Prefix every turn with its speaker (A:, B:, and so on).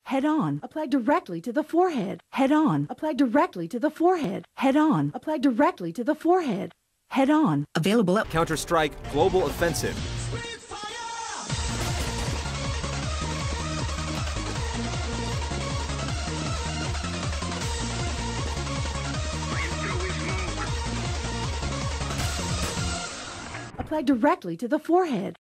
A: Head on. Apply directly to the forehead. Head on. Apply directly to the forehead. Head on. Apply directly to the forehead. Head on.
B: Available at
C: Counter-Strike Global Offensive.
A: Apply directly to the forehead.